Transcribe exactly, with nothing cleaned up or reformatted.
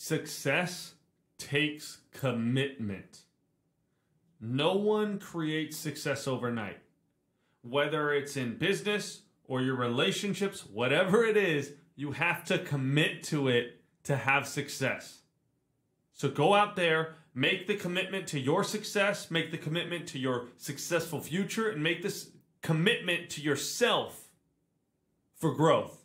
Success takes commitment. No one creates success overnight. Whether it's in business or your relationships, whatever it is, you have to commit to it to have success. So go out there, make the commitment to your success, make the commitment to your successful future, and make this commitment to yourself for growth.